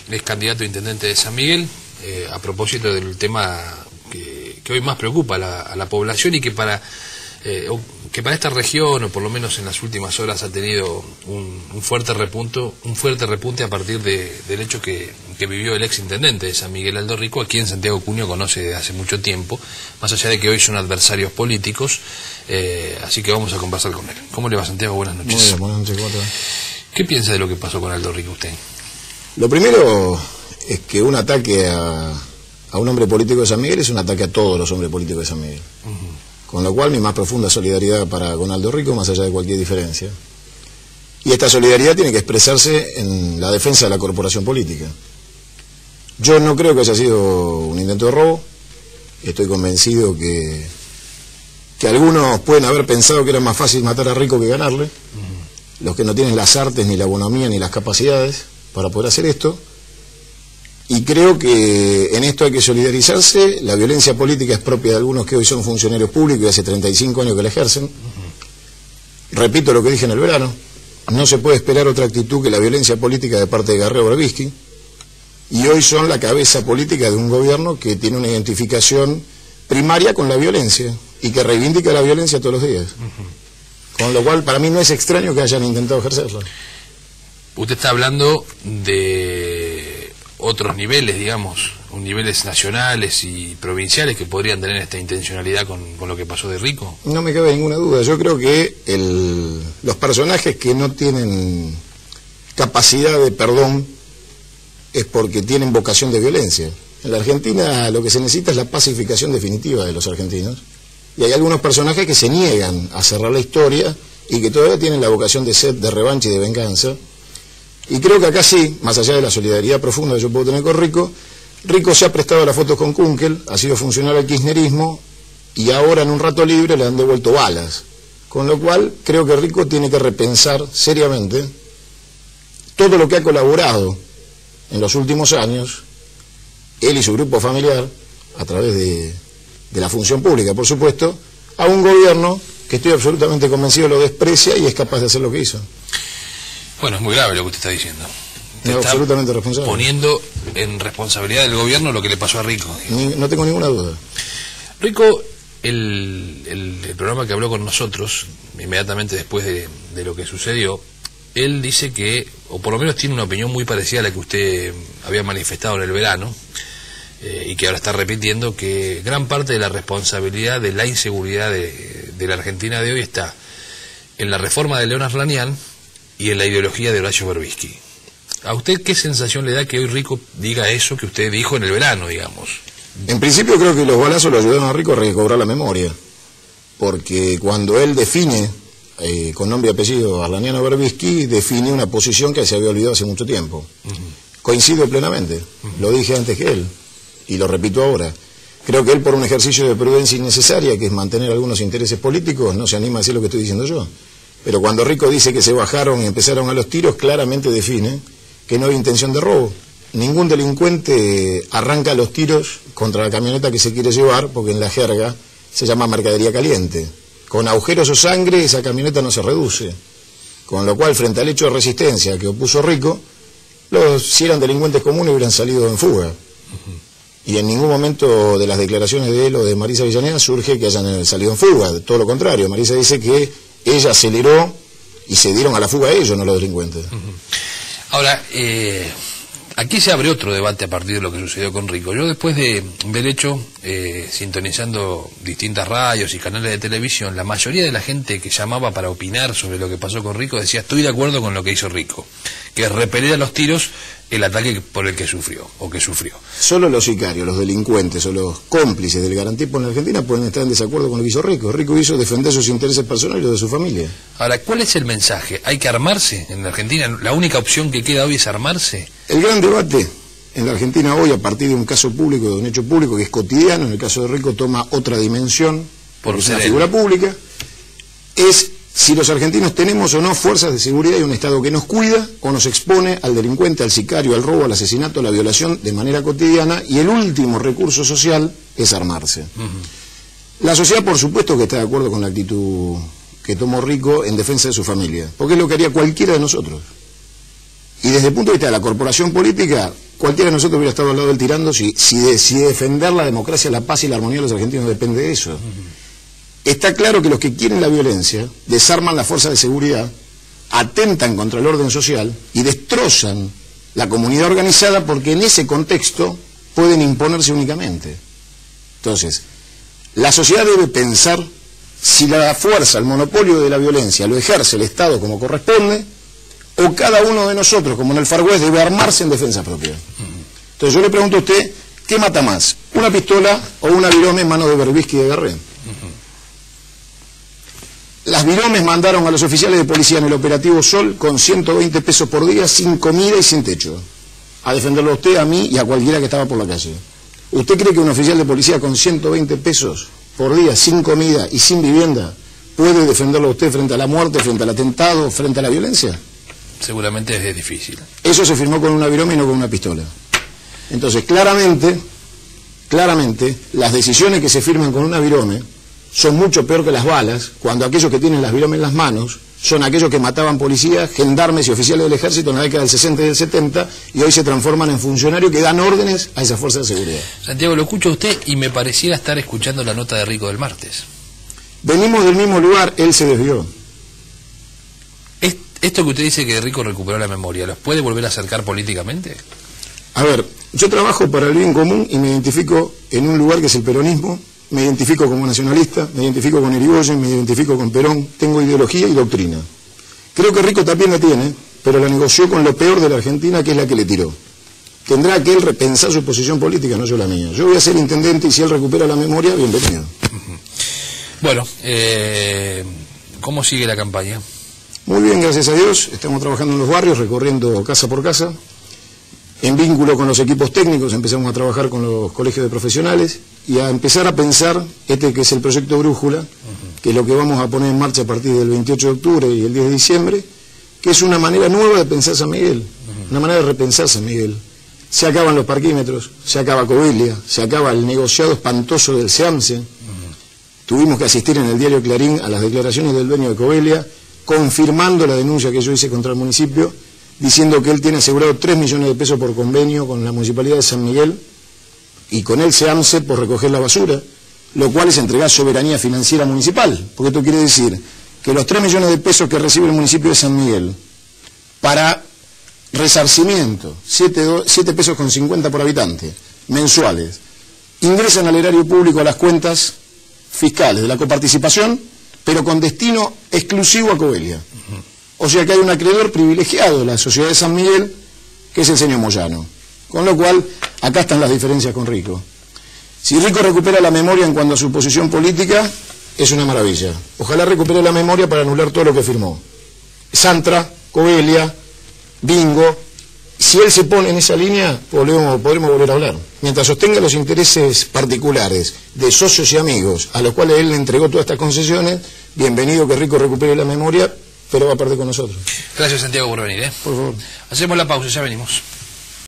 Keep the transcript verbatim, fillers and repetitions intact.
es candidato a intendente de San Miguel, eh, a propósito del tema que, que hoy más preocupa a la, a la población y que para eh, que para esta región, o por lo menos en las últimas horas, ha tenido un, un fuerte repunto, un fuerte repunte a partir de, del hecho que, que vivió el ex intendente de San Miguel, Aldo Rico, a quien Santiago Cunio conoce desde hace mucho tiempo, más allá de que hoy son adversarios políticos, eh, así que vamos a conversar con él. ¿Cómo le va, Santiago? Buenas noches. Muy bien, buenas noches, ¿cómo te va? ¿Qué piensa de lo que pasó con Aldo Rico usted? Lo primero es que un ataque a, a un hombre político de San Miguel es un ataque a todos los hombres políticos de San Miguel. Uh-huh. Con lo cual mi más profunda solidaridad para con Aldo Rico, más allá de cualquier diferencia. Y esta solidaridad tiene que expresarse en la defensa de la corporación política. Yo no creo que haya sido un intento de robo. Estoy convencido que, que algunos pueden haber pensado que era más fácil matar a Rico que ganarle. Uh-huh. Los que no tienen las artes, ni la bonomía, ni las capacidades para poder hacer esto. Y creo que en esto hay que solidarizarse. La violencia política es propia de algunos que hoy son funcionarios públicos y hace treinta y cinco años que la ejercen. Uh-huh. Repito lo que dije en el verano. No se puede esperar otra actitud que la violencia política de parte de Garreo Berbisky. Y hoy son la cabeza política de un gobierno que tiene una identificación primaria con la violencia y que reivindica la violencia todos los días. Uh-huh. Con lo cual, para mí no es extraño que hayan intentado ejercerla. Usted está hablando de otros niveles, digamos, niveles nacionales y provinciales que podrían tener esta intencionalidad con, con lo que pasó de Rico. No me cabe ninguna duda. Yo creo que el, los personajes que no tienen capacidad de perdón es porque tienen vocación de violencia. En la Argentina lo que se necesita es la pacificación definitiva de los argentinos, y hay algunos personajes que se niegan a cerrar la historia y que todavía tienen la vocación de sed, de revancha y de venganza. Y creo que acá sí, más allá de la solidaridad profunda que yo puedo tener con Rico, Rico se ha prestado a las fotos con Kunkel, ha sido funcionario al kirchnerismo y ahora en un rato libre le han devuelto balas. Con lo cual creo que Rico tiene que repensar seriamente todo lo que ha colaborado en los últimos años, él y su grupo familiar, a través de, de la función pública, por supuesto, a un gobierno que estoy absolutamente convencido lo desprecia y es capaz de hacer lo que hizo. Bueno, es muy grave lo que usted está diciendo. Es absolutamente responsable. Poniendo en responsabilidad del gobierno lo que le pasó a Rico. Ni, no tengo ninguna duda. Rico, el, el, el programa que habló con nosotros, inmediatamente después de, de lo que sucedió, él dice que, o por lo menos tiene una opinión muy parecida a la que usted había manifestado en el verano, eh, y que ahora está repitiendo, que gran parte de la responsabilidad de la inseguridad de, de la Argentina de hoy está en la reforma de León Arlanián y en la ideología de Horacio Berbisky. ¿A usted qué sensación le da que hoy Rico diga eso que usted dijo en el verano, digamos? En principio creo que los balazos lo ayudaron a Rico a recobrar la memoria, porque cuando él define, eh, con nombre y apellido, Arlaniano Berbisky, define una posición que se había olvidado hace mucho tiempo. Uh-huh. Coincido plenamente, uh-huh. Lo dije antes que él, y lo repito ahora. Creo que él, por un ejercicio de prudencia innecesaria, que es mantener algunos intereses políticos, no se anima a decir lo que estoy diciendo yo. Pero cuando Rico dice que se bajaron y empezaron a los tiros, claramente define que no hay intención de robo. Ningún delincuente arranca los tiros contra la camioneta que se quiere llevar, porque en la jerga se llama mercadería caliente. Con agujeros o sangre esa camioneta no se reduce. Con lo cual, frente al hecho de resistencia que opuso Rico, los, si eran delincuentes comunes hubieran salido en fuga. Uh-huh. Y en ningún momento de las declaraciones de él o de Marisa Villaneda surge que hayan salido en fuga. Todo lo contrario, Marisa dice que ella aceleró y se dieron a la fuga a ellos, no los delincuentes. Uh-huh. Ahora, eh, aquí se abre otro debate a partir de lo que sucedió con Rico. Yo después de ver hecho, eh, sintonizando distintas radios y canales de televisión, la mayoría de la gente que llamaba para opinar sobre lo que pasó con Rico decía, estoy de acuerdo con lo que hizo Rico, que es repeler a los tiros el ataque por el que sufrió, o que sufrió. Solo los sicarios, los delincuentes o los cómplices del garantismo en la Argentina pueden estar en desacuerdo con lo que hizo Rico. Rico hizo defender sus intereses personales y los de su familia. Ahora, ¿cuál es el mensaje? ¿Hay que armarse en la Argentina? ¿La única opción que queda hoy es armarse? El gran debate en la Argentina hoy, a partir de un caso público, de un hecho público que es cotidiano, en el caso de Rico toma otra dimensión, por ser una figura pública, es si los argentinos tenemos o no fuerzas de seguridad y un Estado que nos cuida o nos expone al delincuente, al sicario, al robo, al asesinato, a la violación de manera cotidiana, y el último recurso social es armarse. Uh-huh. La sociedad, por supuesto, que está de acuerdo con la actitud que tomó Rico en defensa de su familia, porque es lo que haría cualquiera de nosotros. Y desde el punto de vista de la corporación política, cualquiera de nosotros hubiera estado al lado del tirando si, si, de, si de defender la democracia, la paz y la armonía de los argentinos depende de eso. Uh-huh. Está claro que los que quieren la violencia desarman las fuerzas de seguridad, atentan contra el orden social y destrozan la comunidad organizada porque en ese contexto pueden imponerse únicamente. Entonces, la sociedad debe pensar si la fuerza, el monopolio de la violencia lo ejerce el Estado como corresponde, o cada uno de nosotros, como en el Far West, debe armarse en defensa propia. Entonces yo le pregunto a usted, ¿qué mata más? ¿Una pistola o una virome en manos de Berbisky y de Garré? Las viromes mandaron a los oficiales de policía en el operativo Sol con ciento veinte pesos por día, sin comida y sin techo, a defenderlo a usted, a mí y a cualquiera que estaba por la calle. ¿Usted cree que un oficial de policía con ciento veinte pesos por día, sin comida y sin vivienda, puede defenderlo a usted frente a la muerte, frente al atentado, frente a la violencia? Seguramente es difícil. Eso se firmó con una virome y no con una pistola. Entonces, claramente, claramente, las decisiones que se firman con una virome son mucho peor que las balas, cuando aquellos que tienen las viromes en las manos son aquellos que mataban policías, gendarmes y oficiales del ejército en la década del sesenta y del setenta, y hoy se transforman en funcionarios que dan órdenes a esas fuerzas de seguridad. Santiago, lo escucho a usted y me pareciera estar escuchando la nota de Rico del martes. Venimos del mismo lugar, él se desvió. Esto que usted dice que Rico recuperó la memoria, ¿los puede volver a acercar políticamente? A ver, yo trabajo para el bien común y me identifico en un lugar que es el peronismo, me identifico como nacionalista, me identifico con Irigoyen, me identifico con Perón, tengo ideología y doctrina. Creo que Rico también la tiene, pero la negoció con lo peor de la Argentina, que es la que le tiró. Tendrá que él repensar su posición política, no yo la mía. Yo voy a ser intendente y si él recupera la memoria, bienvenido. Bueno, eh, ¿cómo sigue la campaña? Muy bien, gracias a Dios. Estamos trabajando en los barrios, recorriendo casa por casa. En vínculo con los equipos técnicos empezamos a trabajar con los colegios de profesionales y a empezar a pensar este que es el proyecto Brújula, uh-huh. que es lo que vamos a poner en marcha a partir del veintiocho de octubre y el diez de diciembre, que es una manera nueva de pensar San Miguel, uh-huh. una manera de repensar San Miguel. Se acaban los parquímetros, se acaba Covelia, se acaba el negociado espantoso del SEAMSE. Uh-huh. Tuvimos que asistir en el diario Clarín a las declaraciones del dueño de Covelia, confirmando la denuncia que yo hice contra el municipio, diciendo que él tiene asegurado tres millones de pesos por convenio con la Municipalidad de San Miguel y con el SEAMSE por recoger la basura, lo cual es entregar soberanía financiera municipal, porque esto quiere decir que los tres millones de pesos que recibe el municipio de San Miguel para resarcimiento, siete pesos con cincuenta por habitante, mensuales, ingresan al erario público a las cuentas fiscales de la coparticipación, pero con destino exclusivo a Covelia. Uh-huh. O sea que hay un acreedor privilegiado de la sociedad de San Miguel, que es el señor Moyano. Con lo cual, acá están las diferencias con Rico. Si Rico recupera la memoria en cuanto a su posición política, es una maravilla. Ojalá recupere la memoria para anular todo lo que firmó. Santra, Covelia, Bingo. Si él se pone en esa línea, podremos, podremos volver a hablar. Mientras sostenga los intereses particulares de socios y amigos a los cuales él le entregó todas estas concesiones, bienvenido que Rico recupere la memoria, pero va a perder con nosotros. Gracias, Santiago, por venir. ¿eh? Por favor. Hacemos la pausa, ya venimos.